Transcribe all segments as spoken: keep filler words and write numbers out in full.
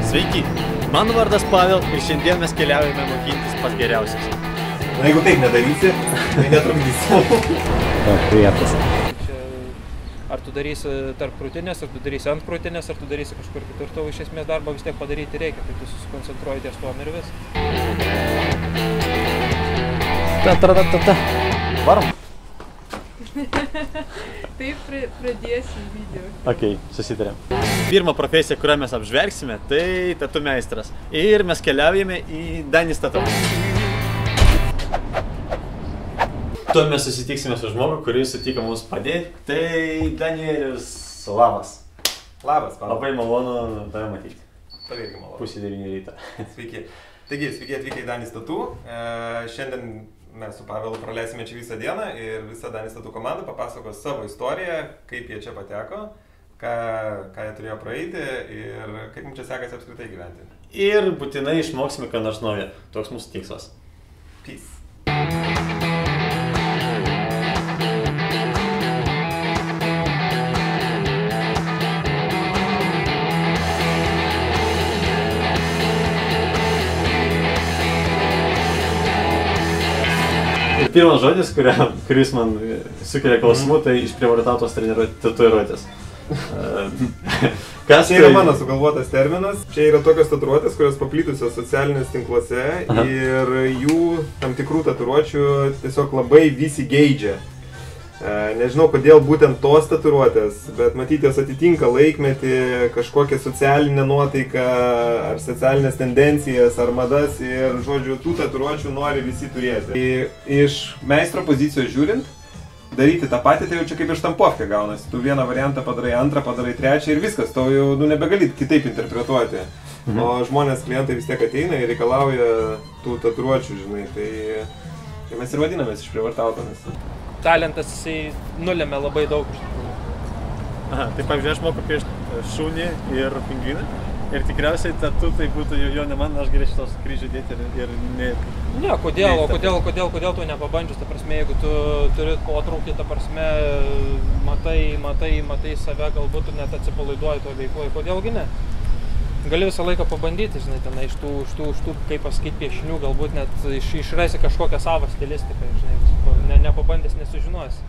Sveiki, mano vardas Pavel ir šiandien mes keliaujame mokintis pas geriausius. Na, jeigu taip nedarysi, tai netrukdysi. Prietas. Ar tu darysi tarp krūtinės, ar tu darysi ant krūtinės, ar tu darysi kažkur kitur, tau iš esmės darbą vis tiek padaryti reikia, tai tu susikoncentruoji ties tuom ir vis. Ta, ta, ta, ta, ta. Varom. Taip pradėsiu video. Ok, susitarėm. Pirma profesija, kurią mes apžvelgsime, tai tatu meistras. Ir mes keliaujame į Danis Tatu. Tuo mes susitiksime su žmogu, kuris sutiko mums padėti. Tai Danielius, labas. Labas, Pavel. Labai malonu tave matyti. Tave irgi malonu. Pusė devynių rytą. Sveiki. Taigi, sveiki atvykę į Danis Tatu. E, šiandien mes su Pavelu praleisime čia visą dieną ir visa Danis Tatu komanda papasakos savo istoriją, kaip jie čia pateko, ką, ką jie turėjo praeiti ir kaip mums čia sekasi apskritai gyventi. Ir būtinai išmoksime ką nors naujo. Toks mūsų tikslas. Peace. Ir pirmas žodis, kuria, kuris man sukelia klausimų, tai išprievartautos tatuiruotės. Kas čia yra mano sugalvotas terminas. Čia yra tokios tatuiruotės, kurios paplitusios socialinės tinkluose. Aha. Ir jų tam tikrų tatuiruočių tiesiog labai visi geidžia. Nežinau, kodėl būtent tos tatuiruotės, bet matyti jos atitinka laikmetį, kažkokią socialinę nuotaiką, ar socialinės tendencijas, ar madas ir, žodžiu, tų tatuiruočių nori visi turėti. Iš meistro pozicijos žiūrint, daryti tą patį, tai jau čia kaip iš štampovkė gaunasi. Tu vieną variantą padarai, antrą padarai, trečią ir viskas, to jau nu, nebegali kitaip interpretuoti. Mhm. O žmonės, klientai vis tiek ateina ir reikalauja tų tatuiruočių, žinai, tai, tai mes ir vadinamės išprievartautomis. Talentas jisai nulėmė labai daug iš tikrųjų. Aha, tai pavyzdžiui, aš moku piešti šunį ir pingviną ir tikriausiai tatu tai būtų jo ne man, aš galėčiau tos kryžių dėti ir, ir ne... Ne, kodėl, o kodėl, kodėl, kodėl tu nepabandžius, ta prasme, jeigu tu turi potraukį, ta prasme, matai, matai, matai save, galbūt tu net atsipalaiduoji to veikloje, kodėlgi ne? Gali visą laiką pabandyti, žinai, ten iš tų, iš tų, iš tų, kaip pasakyti, piešinių, galbūt net iš, išraisi kažkokią savo stilistiką, žinai, ne, nepabandęs nesužinosi.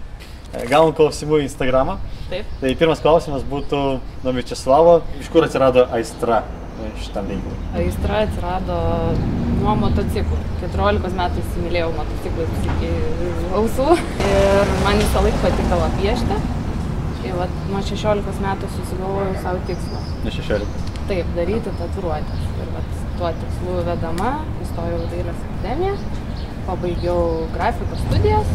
Gavom klausimų į Instagramą. Taip. Tai pirmas klausimas būtų nuo Viačeslavo, iš kur atsirado aistra šitam veiklui? Aistra atsirado nuo motociklų. keturiolikos metų įsimylėjau motociklus iki ausų ir man visą laiką patikdavo piešti. Ir vat, nuo šešiolikos metų susigalvojau savo tikslą. Nuo šešiolikos. Taip, daryti tatuiruotės. Ir vat, tuo tikslu vedama, įstojau į Dailės akademiją, pabaigiau grafikos studijas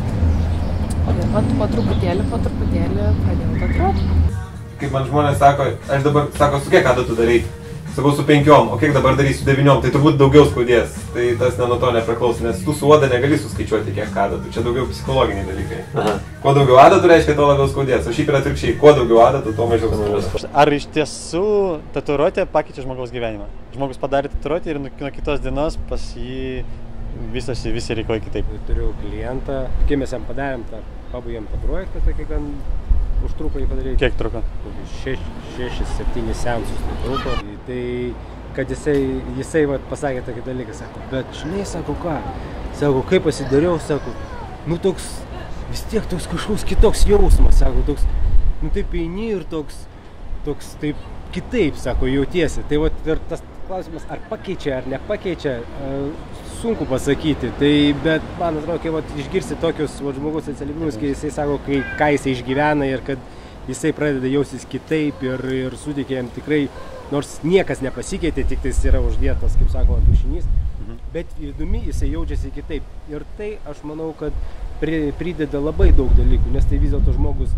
ir vat, po truputėlį, po truputėlį pradėjau tatuiruoti. Kaip man žmonės sako, aš dabar, sako, su kiek adatų darai? Sakau, su penkiom, o kiek dabar darysiu devyniom, tai turbūt daugiau skaudės. Tai tas ne nuo to nepriklauso, nes tu su oda negali suskaičiuoti kiek adatų, čia daugiau psichologiniai dalykai. Aha. Kuo daugiau adatų reiškia, to labiau skaudės, o šiaip yra atvirkščiai, kuo daugiau adatų, to mažiau skaudės. Ar iš tiesų tatuiruotė pakeičia žmogaus gyvenimą? Žmogus padarė tatuiruotę ir nuo kitos dienos pas jį visas, visi reikalai kitaip. Turiu klientą, kai mes jam padarėm tą, pabaigėm tą projektą, tai kai gan užtruko jį padaryti. Kiek truko? šešis septynis seansus truko. Tai, kad jisai, jisai vat, pasakė tokį dalyką, sako, bet žinai, sako, ką? Sako, kaip pasidariau, sako, nu toks, vis tiek toks kažkoks kitoks jausmas, sako, toks, nu taip eini ir toks, toks taip kitaip, sako, jautiesi. Tai vat ir tas klausimas, ar pakeičia, ar nepakeičia, sunku pasakyti. Tai, bet man atrodo, kai vat, išgirsti tokius vat, žmogus atsiliepimus, kai jisai sako, kai, ką jisai išgyvena ir kad jisai pradeda jaustis kitaip ir, ir suteikia jam tikrai, nors niekas nepasikeitė, tik tais yra uždėtas, kaip sakoma, piešinys, mhm. bet įdomi jisai jaučiasi kitaip. Ir tai, aš manau, kad prideda labai daug dalykų, nes tai vis dėlto žmogus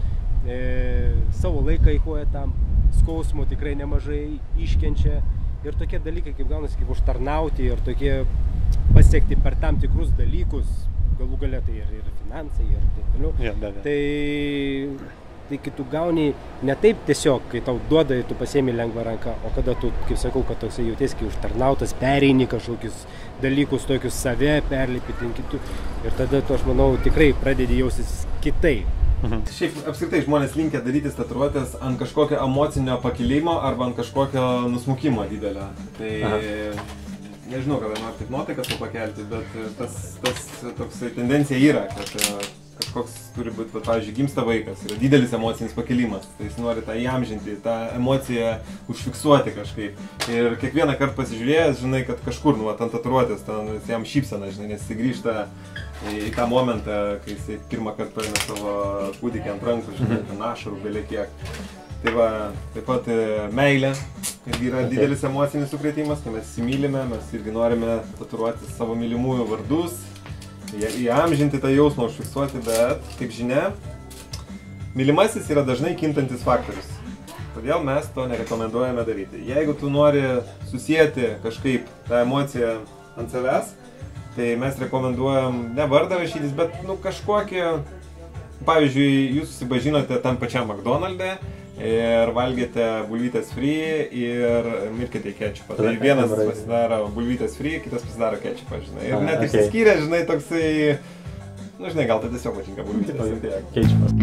e, savo laiką eikvoja tam, skausmo tikrai nemažai iškenčia. Ir tokie dalykai, kaip gaunasi, kaip užtarnauti ir tokie pasiekti per tam tikrus dalykus, galų gale tai ir, ir finansai, ir taip toliau. Ja, be, be. Tai, tai kai tu gauni ne taip tiesiog, kai tau duoda, tu pasiemi lengvą ranką, o kada tu, kaip sakau, kad toksai jautiesi, kai užtarnautas, pereini kažkokius dalykus, tokius save perlipi ten kitų. Ir tada tu, aš manau, tikrai pradedi jaustis kitaip. Mhm. Šiaip apskritai žmonės linkę daryti tatuiruotės ant kažkokio emocinio pakilimo arba ant kažkokio nusmukimo didelio. Tai Aha. nežinau, kada nors taip nuotaikas pakelti, bet tas, tas toksai tendencija yra, kad kažkoks turi būti, va, pavyzdžiui, gimsta vaikas, yra didelis emocinis pakilimas, tai jis nori tą įamžinti, tą emociją užfiksuoti kažkaip. Ir kiekvieną kartą pasižiūrėjęs, žinai, kad kažkur, nu, ant tatuiruotės, ten jam šypsena, žinai, nes jis grįžta į, į tą momentą, kai jis pirmą kartą paėmė savo kūdikį ant rankų, žinai, ten ašarų belie kiek. Tai va, taip pat meilė, kad yra okay. didelis emocinis sukrėtimas, kai mes įsimylime, mes irgi norime tatuiruoti savo mylimųjų vardus, įamžinti tą jausmą, užfiksuoti, bet, kaip žinia, mylimasis yra dažnai kintantis faktorius. Todėl mes to nerekomenduojame daryti. Jeigu tu nori susijęti kažkaip tą emociją ant savęs, tai mes rekomenduojam ne vardą rašytis, bet nu, kažkokį, pavyzdžiui, jūs susipažinote tam pačiam McDonald'e ir valgėte bulvytės free ir mirkite į ketčupą. Tai vienas pasidaro bulvytės free, kitas pasidaro ketčupą, žinai. Ir net okay. išsiskyrė, žinai, toksai, nu, žinai, gal tai tiesiog patinka bulvytės. Ketčupas.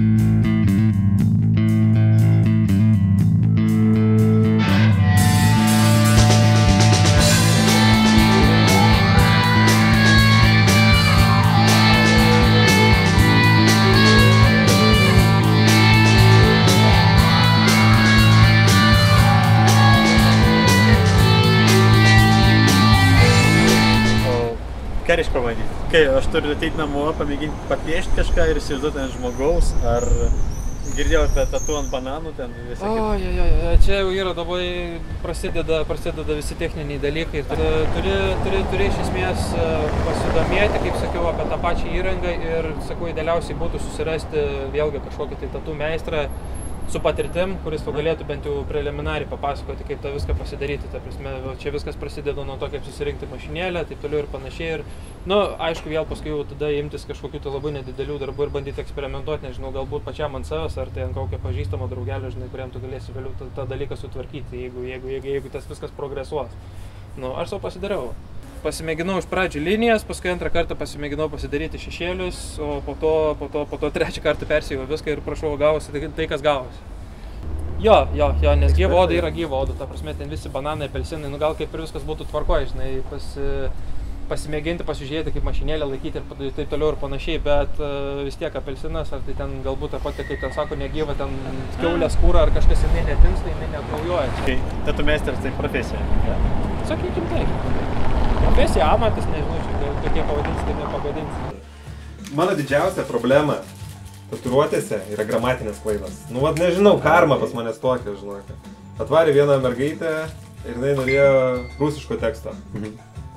Ką reiškia pabandyti? Kai aš turiu ateiti namo, pamėginti papiešti kažką ir įsivaizduoti ant žmogaus, ar girdėjau apie tatu ant bananų ten visą kitą? O, jo, jo, jo, čia jau yra labai prasideda, prasideda visi techniniai dalykai. Turi, turi, turi iš esmės pasidomėti, kaip sakiau, apie tą pačią įrangą ir, sakau, idealiausiai būtų susirasti vėlgi kažkokį tai tatu meistrą su patirtim, kuris to galėtų bent jau preliminariai papasakoti, kaip tą viską pasidaryti. Ta prasme, čia viskas prasideda nuo to, kaip susirinkti mašinėlę, taip toliau ir panašiai. Ir, nu, aišku, vėl paskui jau tada imtis kažkokių tai labai nedidelių darbų ir bandyti eksperimentuoti, nežinau, galbūt pačiam ant savęs, ar tai ant kokio pažįstamo draugelio, žinai, kuriam tu galėsi vėliau tą, tą dalyką sutvarkyti, jeigu, jeigu, jeigu, jeigu tas viskas progresuos. Nu, aš savo pasidariau. Pasimėginau iš pradžių linijas, paskui antrą kartą pasimėginau pasidaryti šešėlius, o po to, po to, po to trečią kartą persijau viską ir prašau, gavosi tai, tai kas gavosi. Jo, jo, jo, nes gyva oda yra gyva oda, ta prasme, ten visi bananai, apelsinai, nu gal kaip ir viskas būtų tvarkoj, žinai, pasi, pasimėginti, pasižiūrėti, kaip mašinėlę laikyti ir taip toliau ir panašiai, bet uh, vis tiek apelsinas, ar tai ten galbūt taip pat, kaip ten sako, negyva, ten kiaulės kūra, ar kažkas jinai netinsta, jinai nekraujuoja. Tai tatu meistras tai profesija? Ja? Sakykim tai. Profesija, amatas, nežinau, čia tokie pavadinsi, tai nepavadinsi. Mano didžiausia problema tatuiruotėse yra gramatinės klaidos. Nu, vat nežinau, karma pas manęs tokia, žinok. Atvarė vieną mergaitę ir jinai norėjo rusiško teksto. Mhm.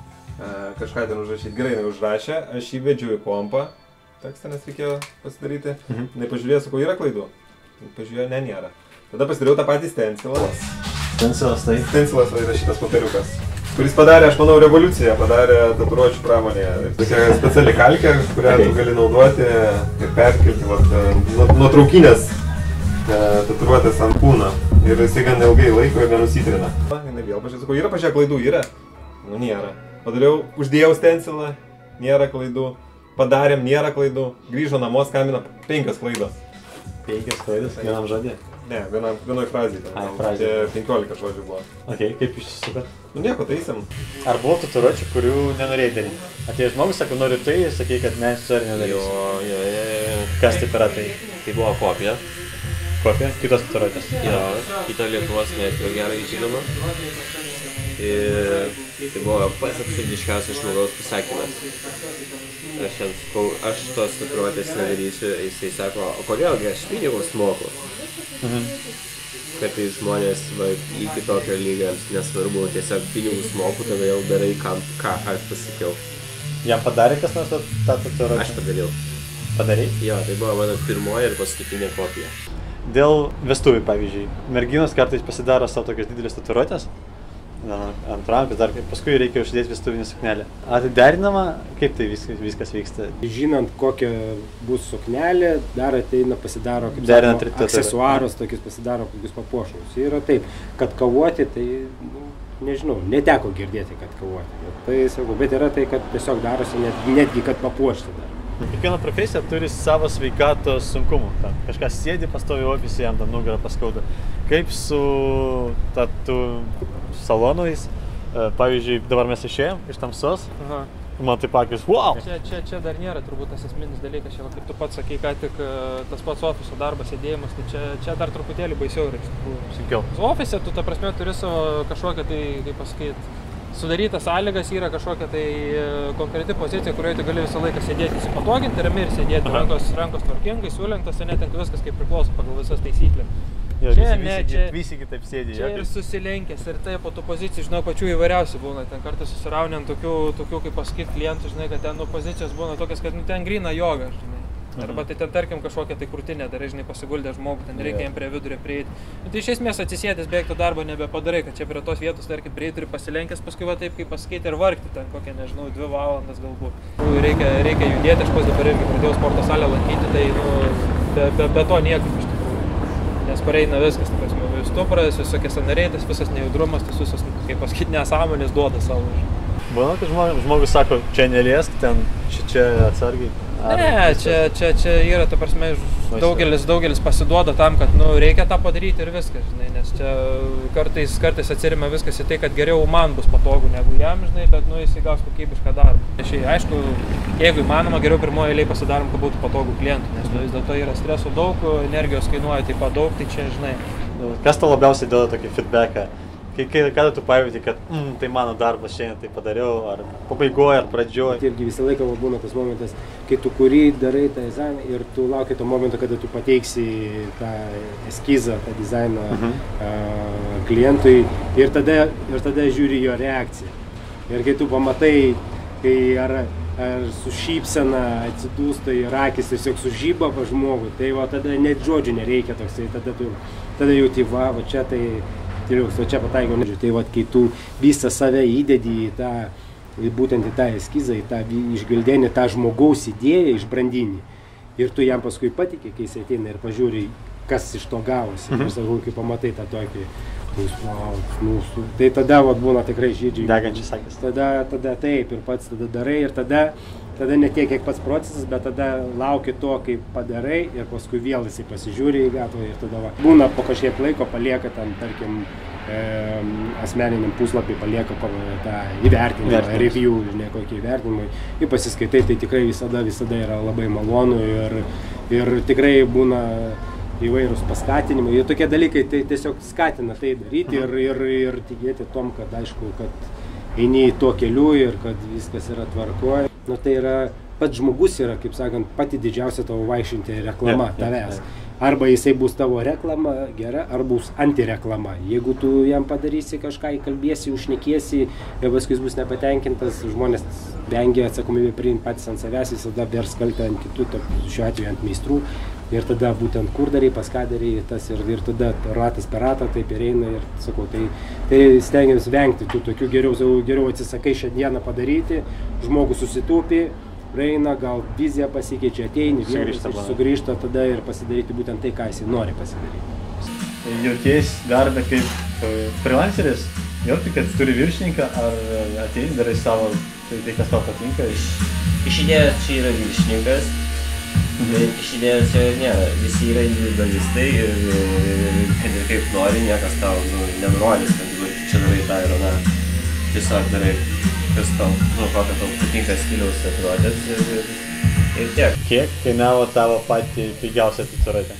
E, kažką ten užrašyti. Gerai, jinai užrašė, aš jį vedžiu į kompą. Tekstą nes reikėjo pasidaryti. Mhm. Jinai pažiūrėjo, sakau, yra klaidų? Pažiūrėjo, ne, nėra. Tada pasidariau tą patį stencilą. Stencilas tai? Stencilas tai yra šitas popieriukas, kuris padarė, aš manau, revoliuciją, padarė tatuiruočių pramonėje. Tokia speciali kalkė, kurią okay. tu gali naudoti ir perkelti vat, nuotraukinės tatuiruotės ant kūno. Ir jisai gan ilgai laiko ir nenusitrina. Jinai vėl pažiūrėjau, sakau, yra pažiūrėjau klaidų, yra? Nu, nėra. Padariau, uždėjau stencilą, nėra klaidų. Padarėm, nėra klaidų. Grįžo namo, skambina, penkios klaidos. Penkios klaidos? Vienam žodį? Ne, vienam, vienoj frazėj. Ai, frazėj. penkiolika žodžių buvo. Ok, kaip išsisukat? Nu nieko, taisėm. Ar buvo tatuiruočių, kurių nenorėjai daryti? Atėjo žmogus, sako, noriu tai, ir sakei, kad ne, su ar nedarysiu. Jo, jo, jo, jo. Kas taip yra tai? Tai buvo kopija. Kopija? Kitos tatuiruotės? Jo, kita Lietuvos meistro gerai žinoma. Ir tai buvo pats absurdiškiausias žmogaus pasakymas. Aš jam sakau, aš tos tatuiruotės nedarysiu, jisai sako, o kodėlgi aš pinigus moku? Mhm. Kad tai žmonės va, iki tokio lygio nesvarbu, tiesiog pinigus moku, tada jau darai, kam, ką aš pasakiau. Jam padarė kas nors tą tatuiruotę? Aš padariau. Padarei? Jo, tai buvo mano pirmoji ir paskutinė kopija. Dėl vestuvių, pavyzdžiui, merginos kartais pasidaro savo tokias didelės tatuiruotės ant rankos, dar paskui reikia užsidėti vestuvinę suknelę. Ar tai derinama, kaip tai viskas, viskas vyksta? Žinant, kokia bus suknelė, dar ateina, pasidaro, kaip sakoma, aksesuarus, tokius pasidaro kokius papuošalus. Yra taip, kad kavuoti, tai, nu, nežinau, neteko girdėti, kad kavuoti. Bet tai sakau, bet yra tai, kad tiesiog darosi net, netgi, kad papuošti dar. Kiekviena profesija turi savo sveikatos sunkumų. Ten kažkas sėdi, pastovi ofise, jam ten nugarą paskauda. Kaip su tatu salonais, pavyzdžiui, dabar mes išėjom iš tamsos. Aha. Man taip akis, wow! Čia, čia, čia dar nėra turbūt tas esminis dalykas, čia, kaip tu pats sakai, ką tik tas pats ofiso darbas, sėdėjimas, tai čia, čia dar truputėlį baisiau yra iš tikrųjų. Sunkiau. Ofise tu, ta prasme, turi savo kažkokią, tai, kaip pasakyt, sudarytas sąlygas, yra kažkokia tai konkreti pozicija, kurioje tu gali visą laiką sėdėti, įsipatoginti, ramiai ir sėdėti, rankos, rankos tvarkingai, sulenktas, ir net viskas kaip priklauso pagal visas taisyklės. Jo, čia, visi, ne, visi, čia, visi kitaip sėdė. Čia ir susilenkęs, ir taip, po tų pozicijų, žinau, pačių įvairiausių būna. Ten kartais susiraunėm tokių, tokių kaip pasakyti, klientų, žinai, kad ten nu, pozicijos būna tokias, kad nu, ten gryna joga, žinai. Arba tai ten, tarkim, kažkokią tai krūtinę darai, žinai, pasiguldė žmogų, ten reikia jam prie vidurio prieiti. Nu, tai iš esmės atsisėdęs beveik to darbo nebepadarai, kad čia prie tos vietos, tarkim, prieiti ir pasilenkęs, paskui va taip, kaip pasakyti, ir vargti ten kokią, nežinau, dvi valandas galbūt. Nu, reikia, reikia judėti, aš pas dabar irgi pradėjau sporto salę lankyti, tai nu, be, be, be to niekaip iš tikrųjų. Nes pareina viskas, ta prasme, stupras, visokie sąnariai, tas visas nejudrumas, tas visas, kaip pasakyti, nesąmonės duoda savo. Būna, kad žmogus, žmogus sako, čia neliesk, ten, čia, čia atsargiai. Ar ne, čia, čia, čia yra, ta prasme, daugelis, daugelis pasiduoda tam, kad nu, reikia tą padaryti ir viskas, žinai, nes čia kartais, kartais atsirima viskas į tai, kad geriau man bus patogu negu jam, žinai, bet nu, jis įgaus kokybišką darbą. Šiai, aišku, jeigu įmanoma, geriau pirmoje eilėje pasidarom, kad būtų patogu klientui, nes vis dėlto yra streso daug, energijos kainuoja taip pat daug, tai čia, žinai. Kas tau labiausiai duoda tokį feedbacką? Kada tu pajauti, kad mm, tai mano darbas šiandien tai padariau, ar pabaigoje, ar pradžioje? Irgi visą laiką būna tas momentas, kai tu kurį darai tą dizainą ir tu lauki to momento, kada tu pateiksi tą eskizą, tą dizainą uh-huh. uh, klientui ir tada, ir tada žiūri jo reakciją. Ir kai tu pamatai, kai ar, ar su šypsena atsidūsta ir akis tiesiog sužyba pa žmogų, tai va tada net žodžių nereikia toksai, tada tu tada jauti, va, va čia tai o čia pataikiau, tai vat, kai tu visą save įdedi į tą, būtent į tą eskizą, į tą išgildenį, tą žmogaus idėją išbrandinį ir tu jam paskui patikė, kai jis ateina ir pažiūri, kas iš to gavosi, mhm. ir sakau, kai pamatai tą tokį, mūsų, tai tada vat, būna tikrai žydžiai. Degančias akis. Tada, tada taip ir pats tada darai ir tada, tada ne tiek kiek pats procesas, bet tada lauki to, kaip padarai ir paskui vėl jisai pasižiūri į gatavą ir tada va. Būna po kažkiek laiko palieka tam, tarkim, e, asmeniniam puslapį palieka tą įvertinimą, review, žinai, kokį įvertinimą ir pasiskaitai, tai tikrai visada, visada yra labai malonu ir, ir tikrai būna įvairūs paskatinimai ir tokie dalykai tai tiesiog skatina tai daryti ir, ir, ir tikėti tom, kad aišku, kad eini į tuo keliu ir kad viskas yra tvarkoje. Nu, tai yra, pats žmogus yra, kaip sakant, pati didžiausia tavo vaikščianti reklama tavęs. Arba jisai bus tavo reklama gera, arba bus antireklama. Jeigu tu jam padarysi kažką, įkalbėsi, užnekiesi ir paskui jis bus nepatenkintas, žmonės vengia atsakomybę priimti patys ant savęs, visada bers kaltę ant kitų, šiuo atveju ant meistrų. Ir tada būtent kur darai, pas ką darai, tas ir, ir tada ratas per ratą taip ir eina ir sakau, tai, tai stengiamės vengti tų tokių geriau, geriau atsisakai šią dieną padaryti, žmogus susitūpi, praeina, gal vizija pasikeičia, ateini, sugrįžta, sugrįžta tada ir pasidaryti būtent tai, ką jis nori pasidaryti. Jauties darbę kaip freelanceris, jauti, kad turi viršininką, ar ateini, darai savo, tai, tai kas tau patinka? Iš idėjos čia yra viršininkas. Bet iš idėjos jau nėra, visi yra individualistai ir, ir kad ir kaip nori, niekas tau nu, nenurodys, kad nu, čia darai tą ir na, tiesiog darai, kas tau, nu, kokia tau patinka stiliaus tatuiruotės ir, ir, ir tiek. Kiek kainavo tavo pati pigiausia tatuiruotė?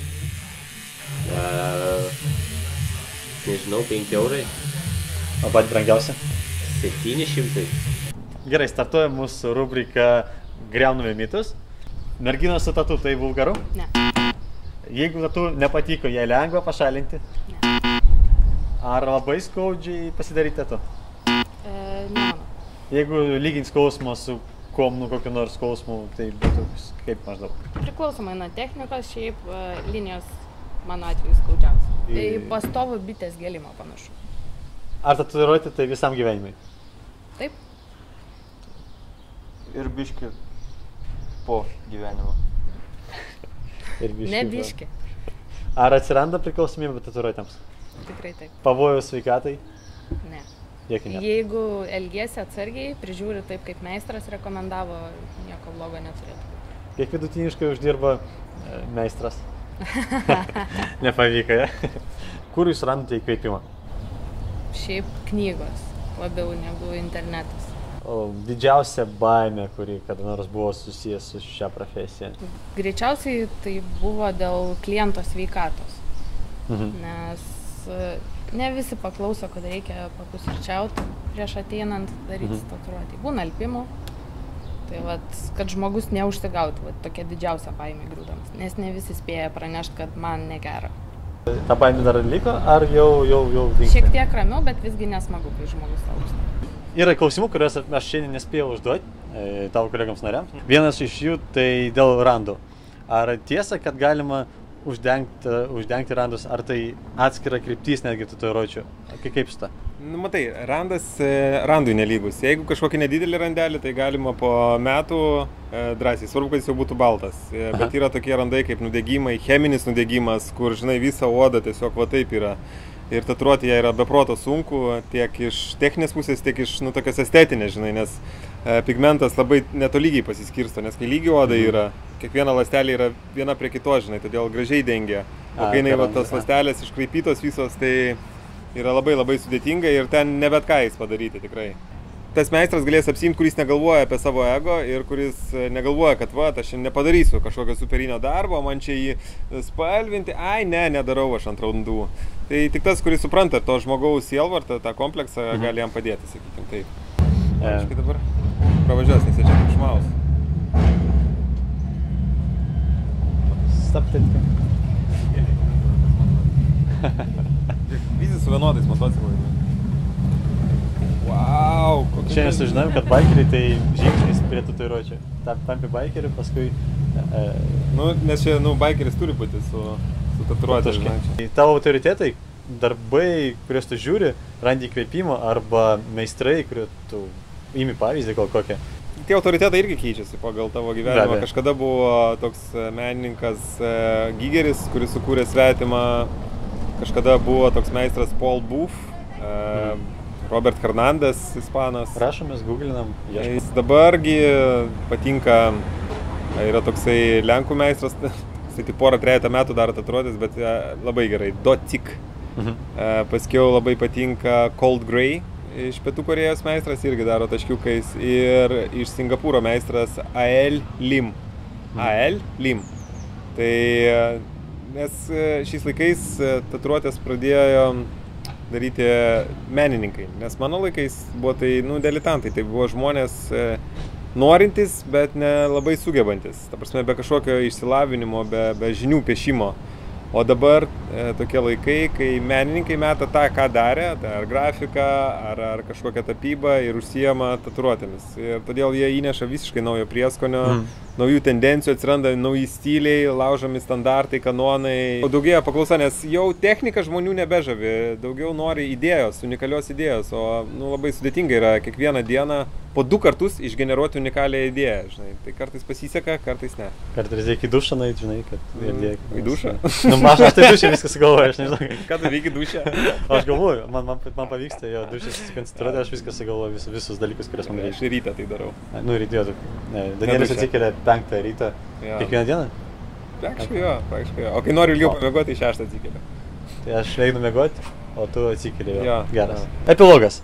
Uh, nežinau, penki eurai. O pati brangiausia? septyni šimtai. Gerai, startuoja mūsų rubrika Griauname mitus. Merginos su tatu tai vulgaru? Ne. Jeigu tatu nepatiko, jai lengva pašalinti? Ne. Ar labai skaudžiai pasidaryti tatu? E, nemanau. Jeigu lygint skausmo su kom, nu kokiu nors skausmu, tai būtų kaip maždaug? Priklausomai nuo technikos, šiaip linijos mano atveju skaudžiausia. Tai pastovų bitės gelimo panašu. Ar tatuiruoti tai visam gyvenimui? Taip. Ir biški po gyvenimo. Ir biški. Ne biški. Ar atsiranda priklausomybė tatuiruotėms? Tikrai taip. Pavojus sveikatai? Ne. Jeigu ne. Jeigu elgiesi atsargiai, prižiūri taip, kaip meistras rekomendavo, nieko blogo neturėtų. Kiek vidutiniškai uždirba meistras? Nepavyko, ja? Kur jūs randate įkvėpimą? Šiaip knygos labiau negu internetas. O didžiausia baimė, kuri kada nors buvo susijęs su šią profesiją? Greičiausiai tai buvo dėl kliento sveikatos. Mhm. Nes ne visi paklauso, kad reikia papusryčiauti prieš ateinant daryti Mhm. tatuiruotę. Būna alpimų. Tai vat, kad žmogus neužsigautų, vat, tokia didžiausia baimė grūdams. Nes ne visi spėja pranešti, kad man negera. Ta baimė dar liko, ar jau, jau, jau dingsta? Šiek tiek ramiau, bet visgi nesmagu, kai žmogus alpsta. Yra klausimų, kuriuos aš šiandien nespėjau užduoti e, tavo kolegams nariams. Vienas iš jų tai dėl randų. Ar tiesa, kad galima uždengti, uždengti randus, ar tai atskira kryptis netgi tatuiruočių? Kaip šitą? Nu, matai, randas e, randui nelygus. Jeigu kažkokį nedidelį randelį, tai galima po metų e, drąsiai. Svarbu, kad jis jau būtų baltas. E, bet yra tokie randai kaip nudegimai, cheminis nudegimas, kur, žinai, visa oda tiesiog va taip yra. Ir tatuiruoti ją yra beproto sunku, tiek iš techninės pusės, tiek iš, nu, tokios estetinės, žinai, nes e, pigmentas labai netolygiai pasiskirsto, nes kai lygi oda yra, kiekviena ląstelė yra viena prie kitos, žinai, todėl gražiai dengia. O kai jinai, va, tos ląstelės iškraipytos visos, tai yra labai labai sudėtinga ir ten ne bet ką jis padaryti tikrai. Tas meistras galės apsiimti, kuris negalvoja apie savo ego ir kuris negalvoja, kad va, aš nepadarysiu kažkokio superinio darbo, man čia jį spalvinti, ai ne, nedarau aš ant randų. Tai tik tas, kuris supranta to žmogaus sielvartą, tą kompleksą, mhm. gali jam padėti, sakykim taip. Aiškiai dabar pravažiuos, nes jie čia triukšmaus. Stabtelti. Visi su vienodais motociklais. Wow, kokia... Šiandien sužinojom, kad baikeriai tai žingsnis prie tatuiruočių. Tampi baikeriu, paskui... E... Nu, nes čia, nu, baikeris turi būti su, su tatuiruotė, žinai. Tavo autoritetai, darbai, kuriuos tu žiūri, randi įkvėpimo, arba meistrai, kuriuo tu imi pavyzdį gal kokią. Tie autoritetai irgi keičiasi pagal tavo gyvenimą. Kažkada buvo toks menininkas Gigeris, kuris sukūrė Svetimą. Kažkada buvo toks meistras Paul Booth, mm. Robert Hernandez, ispanas. Rašomės, googlinam, ieškom. Jis dabargi patinka, yra toksai lenkų meistras, jis tai porą trejata metų daro tatuiruotės, bet labai gerai, Dotik. Mhm. Paskiau labai patinka Cold Grey, iš Pietų Korėjos meistras, irgi daro taškiukais, ir iš Singapūro meistras Ael Lim. Mhm. Ael Lim. Tai nes šiais laikais tatuiruotės pradėjo daryti menininkai, nes mano laikais buvo tai, nu, diletantai, tai buvo žmonės e, norintys, bet ne labai sugebantis, ta prasme, be kažkokio išsilavinimo, be, be žinių piešimo. O dabar e, tokie laikai, kai menininkai meta tą, ką darė, tai ar grafiką, ar, ar kažkokią tapybą ir užsijama tatuiruotėmis. Ir todėl jie įneša visiškai naujo prieskonio, mm. naujų tendencijų, atsiranda nauji stiliai, laužomi standartai, kanonai. O daugėja paklausa, nes jau technika žmonių nebežavi, daugiau nori idėjos, unikalios idėjos, o nu, labai sudėtinga yra kiekvieną dieną po du kartus išgeneruoti unikalią idėją, žinai. Tai kartais pasiseka, kartais ne. Kartais reikia į dušą nueiti, žinai, kad idėja. Į dušą? Nu, aš, aš tai dušę viską sugalvoju, aš nežinau. Ką tu veiki dušę? Aš galvoju, man, man, man pavyksta jo dušę susikoncentruoti, aš viską sugalvoju, vis, visus dalykus, kurias man reikia. Aš rytą tai darau. Nu, rytį, Danielis atsikelia penktą rytą. Ja. Kiekvieną dieną? Praktiškai jo, praktiškai jo. O kai noriu ilgiau pamiegoti, tai šeštą atsikeliu. Tai aš einu miegoti, o tu atsikeli jo. Jo. Geras. Jo. Epilogas.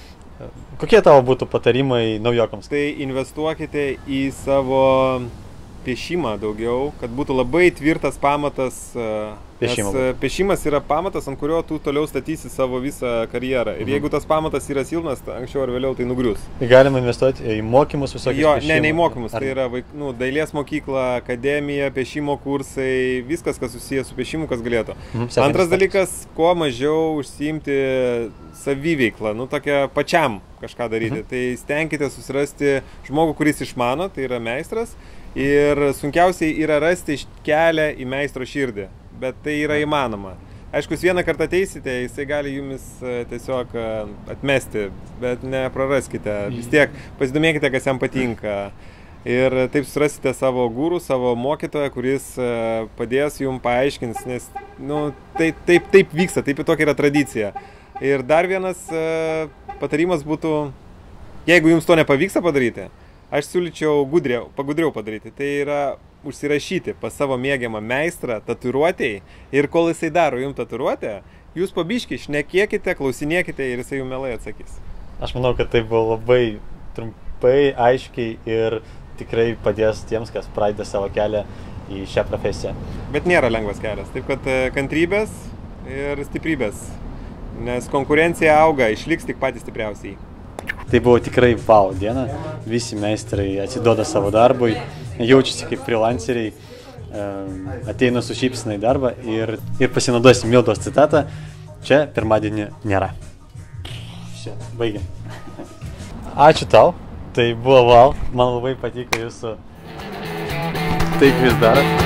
Kokie tavo būtų patarimai naujokams? Tai investuokite į savo piešimą daugiau, kad būtų labai tvirtas pamatas. Piešimo. Nes piešimas yra pamatas, ant kurio tu toliau statysi savo visą karjerą. Ir mhm. jeigu tas pamatas yra silpnas, anksčiau ar vėliau tai nugrius. Tai galima investuoti į mokymus visokius? Jo, piešimo. ne, ne į mokymus. Ar... Tai yra vaik, nu, dailės mokykla, akademija, piešimo kursai, viskas, kas susijęs su piešimu, kas galėtų. Mhm. Antras dalykas, kuo mažiau užsiimti saviveiklą, nu tokia pačiam kažką daryti. Mhm. Tai stenkite susirasti žmogų, kuris išmano, tai yra meistras. Ir sunkiausiai yra rasti kelią į meistro širdį, bet tai yra įmanoma. Aišku, vieną kartą ateisite, jisai gali jumis tiesiog atmesti, bet nepraraskite. Vis tiek pasidomėkite, kas jam patinka. Ir taip surasite savo gurų, savo mokytoją, kuris padės jums paaiškins, nes nu, taip, taip, taip vyksta, taip ir tokia yra tradicija. Ir dar vienas patarimas būtų, jeigu jums to nepavyksta padaryti, aš siūlyčiau gudriau, pagudriau padaryti. Tai yra užsirašyti pas savo mėgiamą meistrą tatuiruotėjai ir kol jisai daro jums tatuiruotę, jūs pabiški šnekėkite, klausinėkite ir jisai jums mielai atsakys. Aš manau, kad tai buvo labai trumpai, aiškiai ir tikrai padės tiems, kas pradeda savo kelią į šią profesiją. Bet nėra lengvas kelias, taip kad kantrybės ir stiprybės, nes konkurencija auga, išliks tik patys stipriausiai. Tai buvo tikrai wow diena, visi meistrai atsiduoda savo darbui, jaučiasi kaip freelanceriai, ateina su šypsena į darbą ir, ir pasinaudosim Mildos citatą, čia pirmadienį nėra. Čia, baigiam. Ačiū tau, tai buvo wow, man labai patiko jūsų tai, ką jūs darot.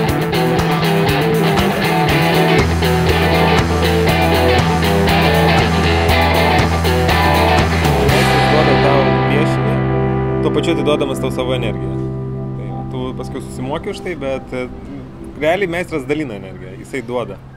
Tuo pačiu atiduodamas tau savo energiją. Tai, tu paskui susimoki už tai, bet realiai meistras dalina energiją, jisai duoda.